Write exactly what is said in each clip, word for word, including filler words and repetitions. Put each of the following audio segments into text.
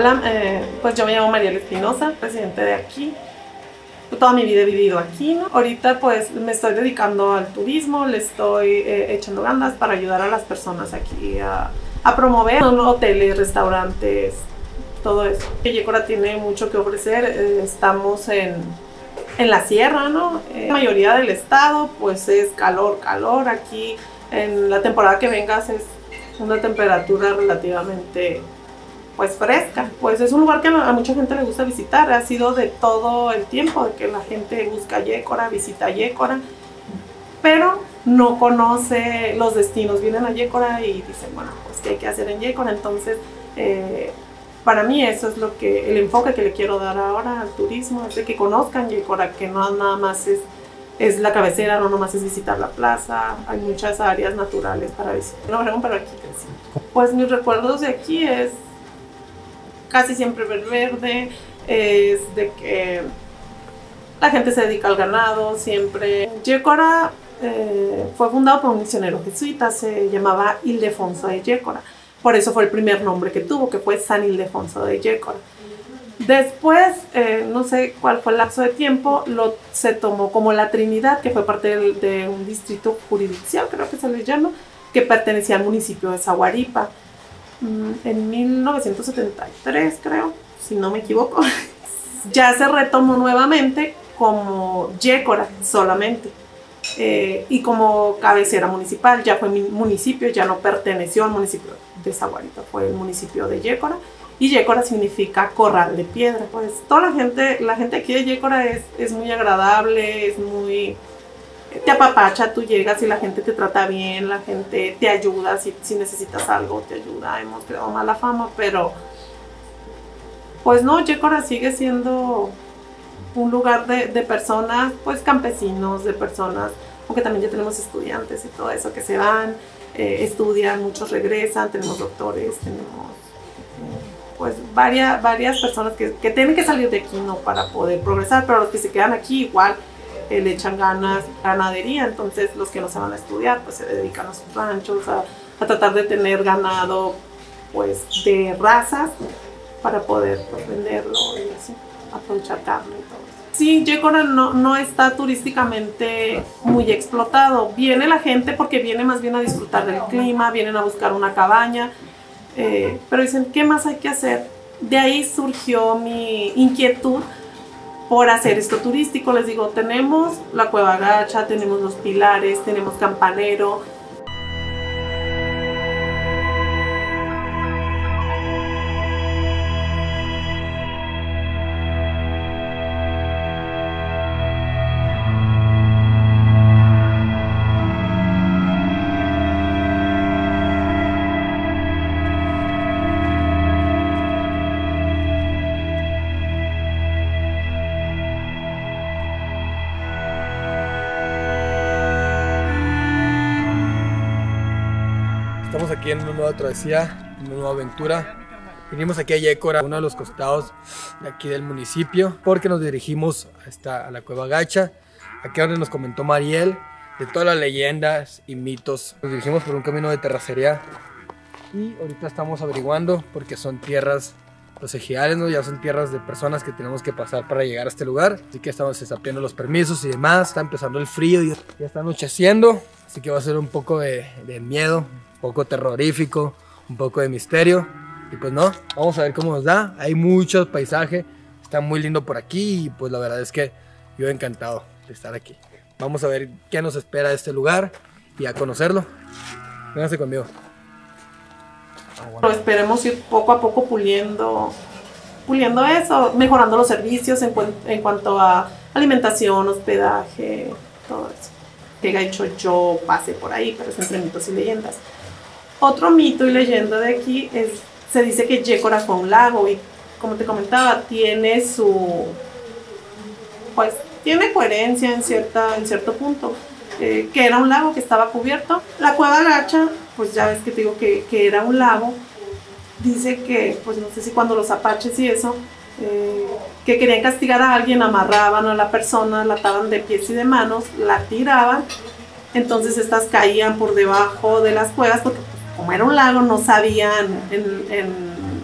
Hola, eh, pues yo me llamo Mariela Espinosa, residente de aquí. Toda mi vida he vivido aquí, ¿no? Ahorita pues me estoy dedicando al turismo, le estoy eh, echando ganas para ayudar a las personas aquí a, a promover hoteles, restaurantes, todo eso. Yécora tiene mucho que ofrecer, eh, estamos en, en la sierra, ¿no? Eh, la mayoría del estado pues es calor, calor. Aquí en la temporada que vengas es una temperatura relativamente pues fresca. Pues es un lugar que a mucha gente le gusta visitar, ha sido de todo el tiempo de que la gente busca Yécora, visita Yécora, pero no conoce los destinos, vienen a Yécora y dicen, bueno, pues qué hay que hacer en Yécora. Entonces eh, para mí eso es lo que, el enfoque que le quiero dar ahora al turismo, es de que conozcan Yécora, que no nada más es es la cabecera, no nomás es visitar la plaza, hay muchas áreas naturales para visitar. No, pero aquí crecí. Pues mis recuerdos de aquí es casi siempre ver verde, es de que la gente se dedica al ganado, siempre. Yécora eh, fue fundado por un misionero jesuita, se llamaba Ildefonso de Yécora, por eso fue el primer nombre que tuvo, que fue San Ildefonso de Yécora. Después, eh, no sé cuál fue el lapso de tiempo, lo, se tomó como la Trinidad, que fue parte de, de un distrito jurisdiccional, creo que se le llama, que pertenecía al municipio de Zaguaripa. En mil novecientos setenta y tres, creo, si no me equivoco, ya se retomó nuevamente como Yécora solamente, eh, y como cabecera municipal, ya fue mi municipio, ya no perteneció al municipio de Zaguaripa, fue el municipio de Yécora. Y Yécora significa corral de piedra. Pues toda la gente, la gente aquí de Yécora es, es muy agradable, es muy... te apapacha, tú llegas y la gente te trata bien, la gente te ayuda, si, si necesitas algo te ayuda. Hemos creado mala fama, pero pues no, Yécora sigue siendo un lugar de, de personas, pues campesinos, de personas, aunque también ya tenemos estudiantes y todo eso que se van, eh, estudian, muchos regresan, tenemos doctores, tenemos... pues varias, varias personas que, que tienen que salir de aquí, ¿no?, para poder progresar, pero los que se quedan aquí igual eh, le echan ganas, ganadería. Entonces los que no se van a estudiar pues se dedican a sus ranchos, a, a tratar de tener ganado pues de razas para poder pues, venderlo y así, aprovechar carne y todo eso. Sí, Yécora no, no está turísticamente muy explotado, viene la gente porque viene más bien a disfrutar del clima, vienen a buscar una cabaña. Eh, pero dicen, ¿qué más hay que hacer? De ahí surgió mi inquietud por hacer esto turístico. Les digo, tenemos la Cueva Gacha, tenemos los pilares, tenemos Campanero. Estamos aquí en una nueva travesía, una nueva aventura. Vinimos aquí a Yécora, uno de los costados de aquí del municipio, porque nos dirigimos hasta a la Cueva Gacha, aquí donde nos comentó Mariel de todas las leyendas y mitos. Nos dirigimos por un camino de terracería y ahorita estamos averiguando porque son tierras los ejidales, ¿no? Ya son tierras de personas que tenemos que pasar para llegar a este lugar, así que estamos desapiando los permisos y demás. Está empezando el frío y ya está anocheciendo, así que va a ser un poco de, de miedo, un poco terrorífico, un poco de misterio. Y pues no, vamos a ver cómo nos da. Hay mucho paisaje, está muy lindo por aquí y pues la verdad es que yo encantado de estar aquí. Vamos a ver qué nos espera de este lugar y a conocerlo. Vénganse conmigo. Pero esperemos ir poco a poco puliendo, puliendo eso, mejorando los servicios en, cu en cuanto a alimentación, hospedaje, todo eso. Que haya hecho yo pase por ahí, pero es entre mitos y leyendas. Otro mito y leyenda de aquí es, se dice que Yécora fue un lago y como te comentaba, tiene su, pues tiene coherencia en, cierta, en cierto punto. Eh, que era un lago que estaba cubierto. La Cueva Gacha, pues ya ves que te digo que, que era un lago. Dice que, pues no sé si cuando los apaches y eso, eh, que querían castigar a alguien, amarraban a la persona, la ataban de pies y de manos, la tiraban, entonces estas caían por debajo de las cuevas, porque como era un lago no sabían en, en,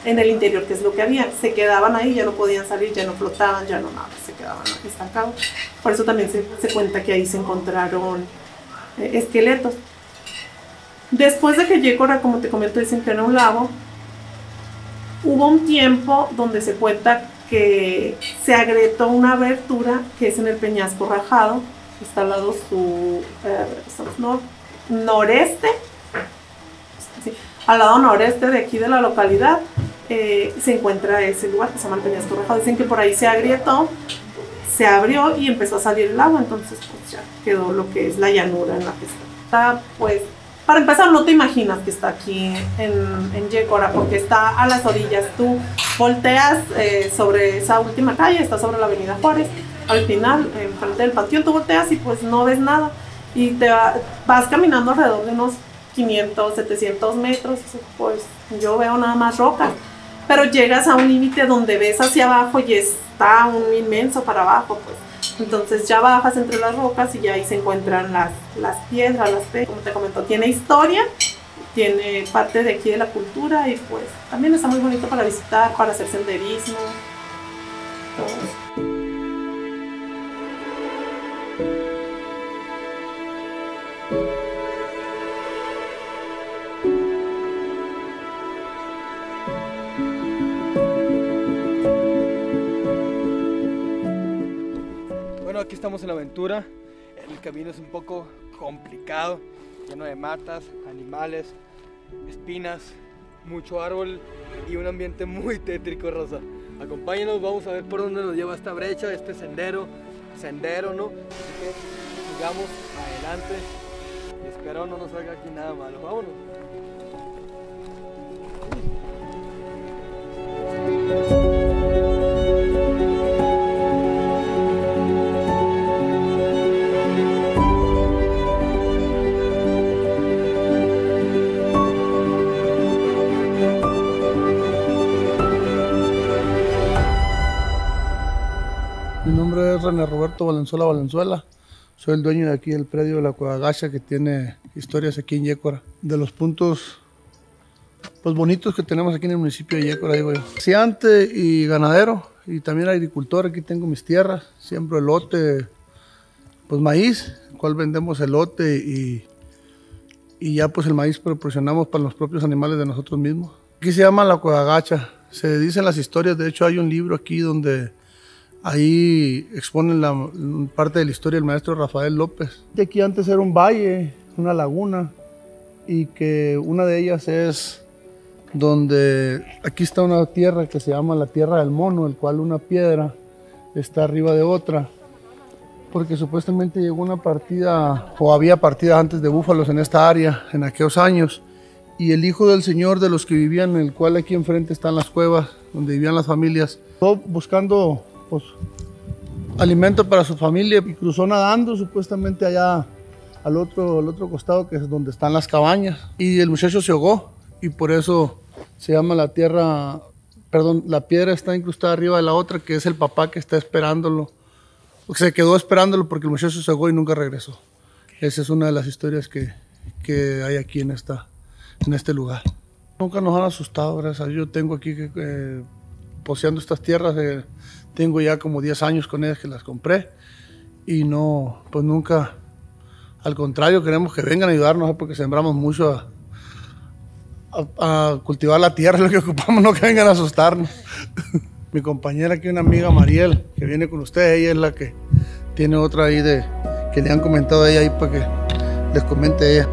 en el interior, que es lo que había. Se quedaban ahí, ya no podían salir, ya no flotaban, ya no nada, se quedaban estancados. Por eso también se, se cuenta que ahí se encontraron eh, esqueletos. Después de que Yécora, como te comento, dicen que era un lago, hubo un tiempo donde se cuenta que se agrietó una abertura que es en el Peñasco Rajado, está al lado su eh, no, noreste, sí, al lado noreste de aquí de la localidad, eh, se encuentra ese lugar que se llama el Peñasco Rajado. Dicen que por ahí se agrietó, se abrió y empezó a salir el agua, entonces pues ya quedó lo que es la llanura en la que está. Pues para empezar, no te imaginas que está aquí en, en Yécora, porque está a las orillas. Tú volteas eh, sobre esa última calle, está sobre la avenida Juárez, al final, enfrente del panteón, tú volteas y pues no ves nada. Y te va, vas caminando alrededor de unos quinientos, setecientos metros, pues yo veo nada más rocas. Pero llegas a un límite donde ves hacia abajo y está un inmenso para abajo, pues. Entonces ya bajas entre las rocas y ya ahí se encuentran las, las piedras, las piedras, como te comento, tiene historia, tiene parte de aquí de la cultura y pues también está muy bonito para visitar, para hacer senderismo. Todo. Aquí estamos en la aventura. El camino es un poco complicado, lleno de matas, animales, espinas, mucho árbol y un ambiente muy tétrico, Rosa. Acompáñenos, vamos a ver por dónde nos lleva esta brecha, este sendero, sendero, ¿no? Así que sigamos adelante y espero no nos salga aquí nada malo. Vámonos. Mi nombre es René Roberto Valenzuela Valenzuela. Soy el dueño de aquí del predio de la Cueva Gacha, que tiene historias aquí en Yécora. De los puntos pues, bonitos que tenemos aquí en el municipio de Yécora, digo yo. Comerciante y ganadero, y también agricultor. Aquí tengo mis tierras, siembro elote, pues maíz, el cual vendemos elote y, y ya pues el maíz proporcionamos para los propios animales de nosotros mismos. Aquí se llama la Cueva Gacha. Se dicen las historias, de hecho hay un libro aquí donde ahí exponen la parte de la historia del maestro Rafael López. Aquí antes era un valle, una laguna, y que una de ellas es donde aquí está una tierra que se llama la Tierra del Mono, el cual una piedra está arriba de otra, porque supuestamente llegó una partida, o había partidas antes de búfalos en esta área, en aquellos años, y el hijo del señor de los que vivían, en el cual aquí enfrente están las cuevas, donde vivían las familias, todo buscando pues, alimento para su familia, y cruzó nadando supuestamente allá al otro, al otro costado, que es donde están las cabañas, y el muchacho se ahogó, y por eso se llama la tierra, perdón, la piedra está incrustada arriba de la otra, que es el papá que está esperándolo, se quedó esperándolo porque el muchacho se ahogó y nunca regresó. Esa es una de las historias que, que hay aquí en, esta, en este lugar. Nunca nos han asustado, gracias a Dios. Yo tengo aquí eh, poseando estas tierras, eh, tengo ya como diez años con ellas que las compré, y no, pues nunca, al contrario, queremos que vengan a ayudarnos, porque sembramos mucho a, a, a cultivar la tierra, lo que ocupamos, no que vengan a asustarnos. Mi compañera aquí, una amiga, Mariel, que viene con ustedes, ella es la que tiene otra ahí de, que le han comentado a ella ahí para que les comente ella.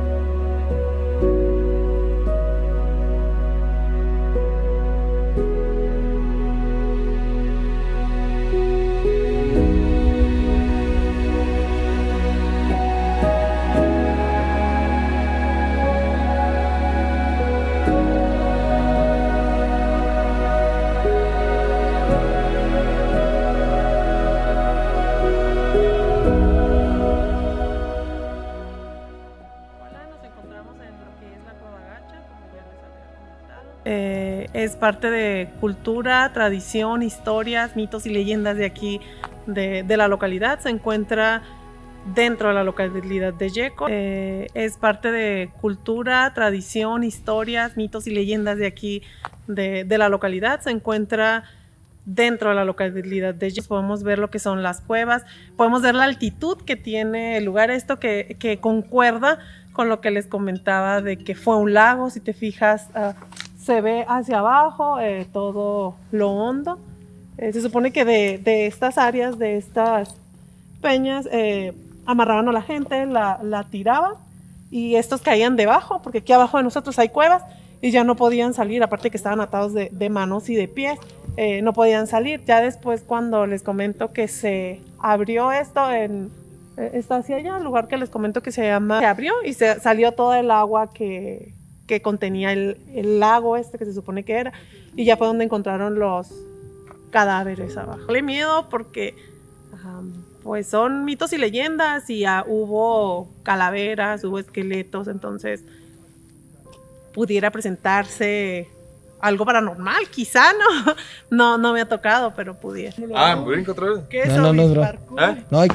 Eh, es parte de cultura, tradición, historias, mitos y leyendas de aquí, de, de la localidad. Se encuentra dentro de la localidad de Yécora. Eh, es parte de cultura, tradición, historias, mitos y leyendas de aquí, de, de la localidad. Se encuentra dentro de la localidad de Yécora. Podemos ver lo que son las cuevas, podemos ver la altitud que tiene el lugar, esto que, que concuerda con lo que les comentaba de que fue un lago. Si te fijas, uh, se ve hacia abajo eh, todo lo hondo. Eh, se supone que de, de estas áreas, de estas peñas, eh, amarraban a la gente, la, la tiraban y estos caían debajo, porque aquí abajo de nosotros hay cuevas y ya no podían salir, aparte que estaban atados de, de manos y de pies, eh, no podían salir. Ya después, cuando les comento que se abrió esto, en, eh, está hacia allá, el lugar que les comento que se llama, se abrió y se salió todo el agua que, que contenía el, el lago este que se supone que era, y ya fue donde encontraron los cadáveres abajo. Le miedo porque um, pues son mitos y leyendas y uh, hubo calaveras, hubo esqueletos, entonces pudiera presentarse algo paranormal, quizá, ¿no? No, no me ha tocado, pero pudiera. Ah, brinco otra vez. ¿Qué es No, no, no, bro. ¿Eh? No hay.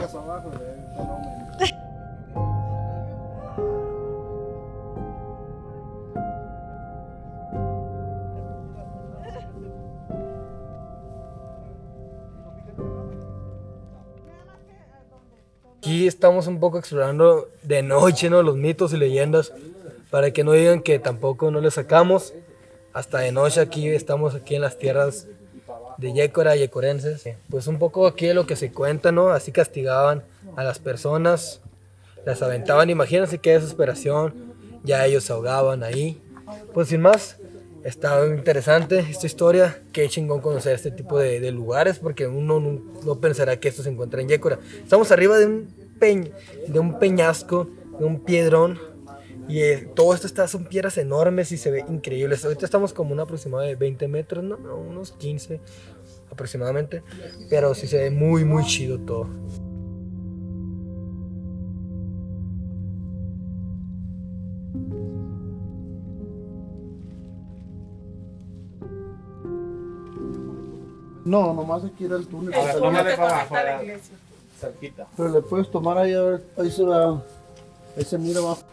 Aquí estamos un poco explorando de noche, ¿no? Los mitos y leyendas, para que no digan que tampoco no les sacamos. Hasta de noche aquí estamos aquí en las tierras de Yécora, yecorenses. Pues un poco aquí de lo que se cuenta, ¿no? Así castigaban a las personas, las aventaban. Imagínense qué desesperación, ya ellos se ahogaban ahí. Pues sin más, está interesante esta historia. Qué chingón conocer este tipo de, de lugares, porque uno no, no pensará que esto se encuentra en Yécora. Estamos arriba de un, peñ, de un peñasco, de un piedrón, y eh, todo esto está, son piedras enormes y se ve increíble. Ahorita estamos como un aproximado de veinte metros, ¿no? No, unos quince aproximadamente, pero sí se ve muy muy chido todo. No, nomás aquí era el túnel. El túnel que conecta a la iglesia. Cerquita. Pero le puedes tomar ahí, a ver, ahí se va, ahí se mira abajo.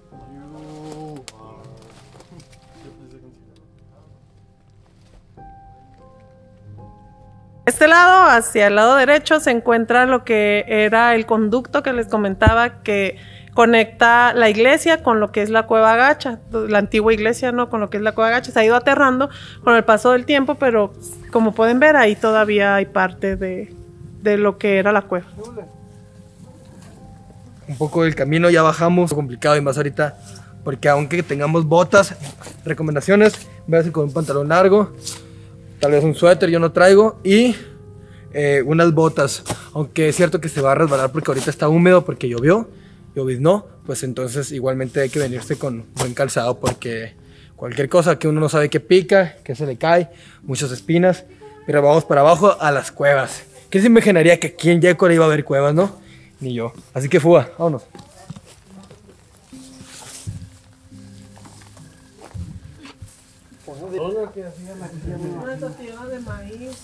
Este lado, hacia el lado derecho, se encuentra lo que era el conducto que les comentaba, que conecta la iglesia con lo que es la Cueva Gacha, la antigua iglesia, ¿no? Con lo que es la Cueva Gacha. Se ha ido aterrando con el paso del tiempo, pero como pueden ver, ahí todavía hay parte de, de lo que era la cueva. Un poco del camino ya bajamos, complicado y más ahorita, porque aunque tengamos botas, recomendaciones, véase con un pantalón largo, tal vez un suéter, yo no traigo, y eh, unas botas, aunque es cierto que se va a resbalar porque ahorita está húmedo porque llovió, lloviznó, pues entonces igualmente hay que venirse con buen calzado, porque cualquier cosa que uno no sabe que pica, que se le cae, muchas espinas. Pero vamos para abajo a las cuevas. ¿Quién se imaginaría que aquí en Yécora iba a haber cuevas, no? Ni yo. Así que fuga, vámonos. Una tortilla de maíz.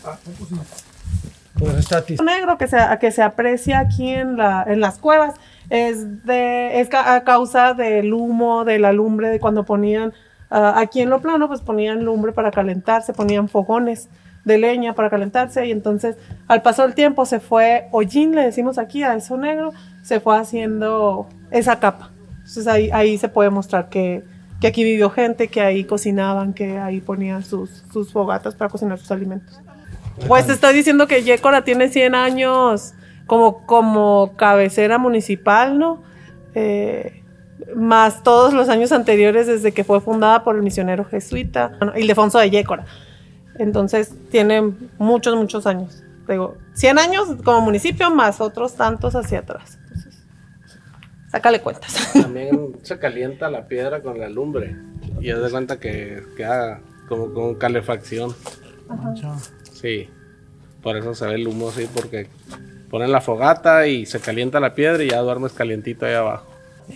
Pues está tis- Negro que se, que se aprecia aquí en, la, en las cuevas es, de, es ca a causa del humo, de la lumbre, de cuando ponían uh, aquí en lo plano, pues ponían lumbre para calentarse, ponían fogones de leña para calentarse, y entonces al paso del tiempo se fue hollín, le decimos aquí a eso negro, se fue haciendo esa capa. Entonces ahí, ahí se puede mostrar que, que aquí vivió gente, que ahí cocinaban, que ahí ponían sus, sus fogatas para cocinar sus alimentos. Pues te estoy diciendo que Yécora tiene cien años como, como cabecera municipal, ¿no? Eh, más todos los años anteriores desde que fue fundada por el misionero jesuita Ildefonso de Yécora. Entonces tiene muchos, muchos años. Digo, cien años como municipio más otros tantos hacia atrás. Entonces, sácale cuentas. También se calienta la piedra con la lumbre y haz de cuenta que queda como con calefacción. Ajá. Sí, por eso se ve el humo así, porque ponen la fogata y se calienta la piedra y ya duermes calientito ahí abajo.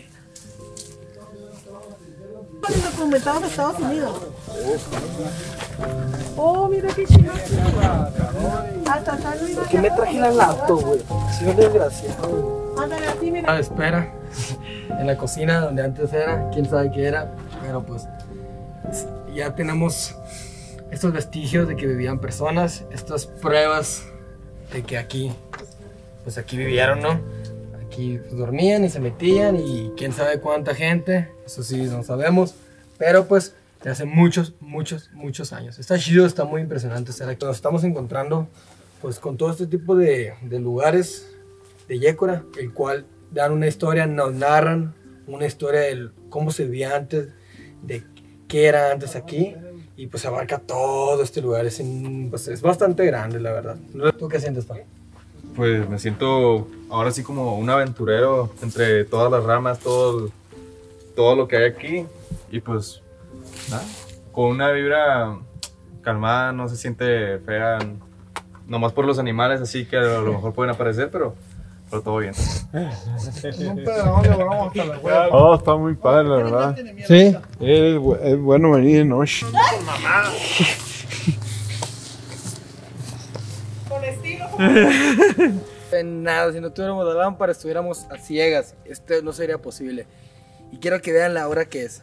Documentado de Estados Unidos. Oh, mira qué chido. Hasta acá, mira. ¿Por qué me traje la laptop, güey? Soy un desgraciado. Ándale, así, mira. Ah, espera. En la cocina donde antes era, quién sabe qué era, pero pues ya tenemos estos vestigios de que vivían personas, estas pruebas de que aquí, pues aquí vivieron, ¿no? Aquí pues, dormían y se metían y quién sabe cuánta gente, eso sí no sabemos, pero pues de hace muchos, muchos, muchos años. Está chido, está muy impresionante estar aquí. Nos estamos encontrando pues con todo este tipo de, de lugares de Yécora, el cual dan una historia, nos narran una historia de cómo se vivía antes, de qué era antes aquí, y pues abarca todo este lugar, es, un, pues, es bastante grande la verdad. ¿Tú qué sientes, pa? Pues me siento ahora sí como un aventurero entre todas las ramas, todo, todo lo que hay aquí, y pues nada, con una vibra calmada, no se siente fea, nomás por los animales así que a lo mejor pueden aparecer, pero, pero todo bien. Oh, está muy padre, la verdad. Sí. Es, bu- es bueno venir de noche. Con estilo. En nada, si no tuviéramos la lámpara estuviéramos a ciegas, esto no sería posible. Y quiero que vean la hora que es.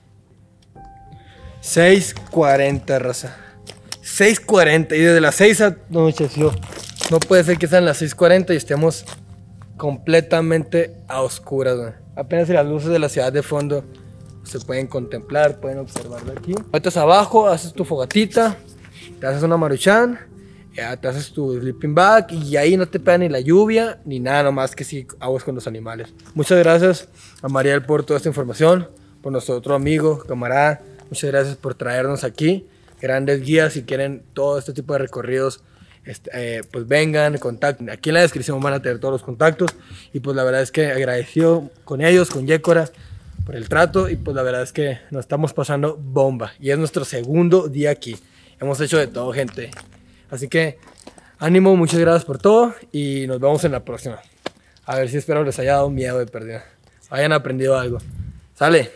seis cuarenta, raza. seis cuarenta y desde las seis anocheció. No puede ser que sean las seis cuarenta y estemos completamente a oscuras, güey. Apenas si las luces de la ciudad de fondo se pueden contemplar, pueden observar de aquí. Metes abajo, haces tu fogatita, te haces una maruchan, ya te haces tu sleeping bag y ahí no te pega ni la lluvia ni nada, nomás que si aguas con los animales. Muchas gracias a Mariel por toda esta información, por nuestro otro amigo, camarada. Muchas gracias por traernos aquí. Grandes guías, si quieren todo este tipo de recorridos, este, eh, pues vengan, contacten. Aquí en la descripción van a tener todos los contactos. Y pues la verdad es que agradecido con ellos, con Yécora, por el trato. Y pues la verdad es que nos estamos pasando bomba. Y es nuestro segundo día aquí. Hemos hecho de todo, gente. Así que ánimo, muchas gracias por todo. Y nos vemos en la próxima. A ver si espero les haya dado miedo de pérdida. Hayan aprendido algo. Sale.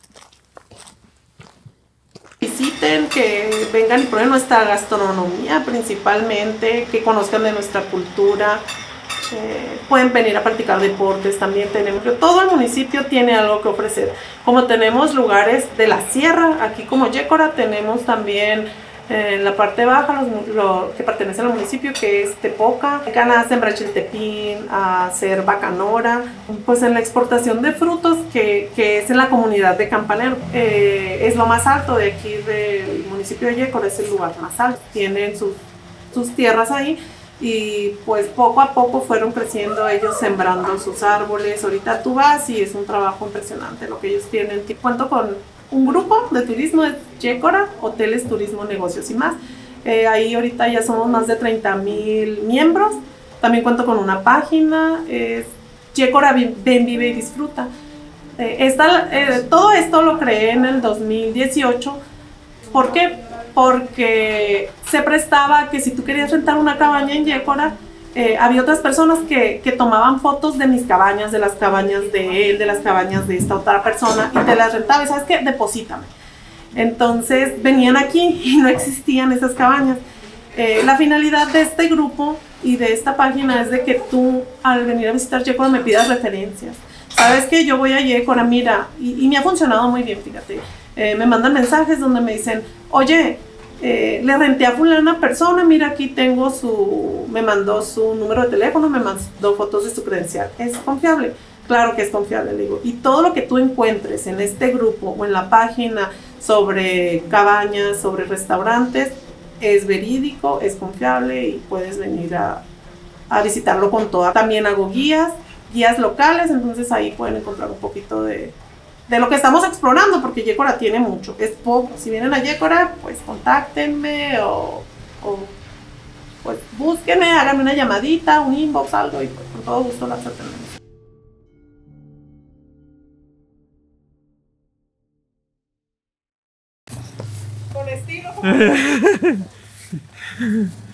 Visiten, que vengan y prueben nuestra gastronomía principalmente, que conozcan de nuestra cultura. Eh, pueden venir a practicar deportes, también tenemos, todo el municipio tiene algo que ofrecer. Como tenemos lugares de la sierra, aquí como Yécora, tenemos también eh, en la parte baja, los, lo que pertenece al municipio, que es Tepoca, acá hacen brachiltepín, a hacer bacanora, pues en la exportación de frutos, que, que es en la comunidad de Campanero, eh, es lo más alto de aquí del municipio de Yécora, es el lugar más alto, tienen sus, sus tierras ahí. Y pues poco a poco fueron creciendo ellos, sembrando sus árboles. Ahorita tú vas y es un trabajo impresionante lo que ellos tienen. Cuento con un grupo de turismo de Yécora, hoteles, turismo, negocios y más. Eh, ahí ahorita ya somos más de treinta mil miembros. También cuento con una página, es Yécora Ven, Vive y Disfruta. Eh, esta, eh, todo esto lo creé en el dos mil dieciocho. ¿Por qué? Porque se prestaba que si tú querías rentar una cabaña en Yécora, eh, había otras personas que, que tomaban fotos de mis cabañas, de las cabañas de él, de las cabañas de esta otra persona, y te las rentaba, y ¿sabes qué? Deposítame. Entonces venían aquí y no existían esas cabañas. Eh, la finalidad de este grupo y de esta página es de que tú, al venir a visitar Yécora, me pidas referencias. ¿Sabes qué? Yo voy a Yécora, mira, y, y me ha funcionado muy bien, fíjate. Eh, me mandan mensajes donde me dicen, oye, eh, le renté a fulana persona, mira aquí tengo su, me mandó su número de teléfono, me mandó fotos de su credencial. ¿Es confiable? Claro que es confiable, le digo. Y todo lo que tú encuentres en este grupo o en la página sobre cabañas, sobre restaurantes, es verídico, es confiable y puedes venir a, a visitarlo con toda. También hago guías, guías locales, entonces ahí pueden encontrar un poquito de... de lo que estamos explorando, porque Yécora tiene mucho, es poco. Si vienen a Yécora, pues contáctenme o, o pues búsquenme, háganme una llamadita, un inbox, algo, y pues, con todo gusto las atendemos. Con estilo.